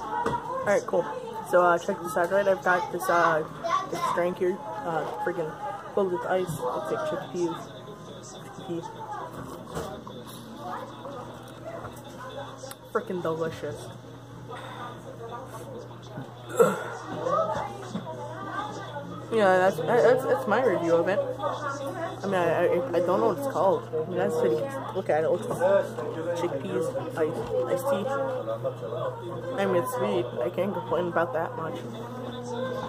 Alright, cool. So, check this out, right? I've got this, this drink here, freaking filled with ice. Looks like chickpeas. Freaking delicious. Yeah, that's my review of it. I mean, I don't know what it's called. I mean, that's pretty. Look at it. It looks like chickpeas, iced tea. I mean, it's sweet. I can't complain about that much.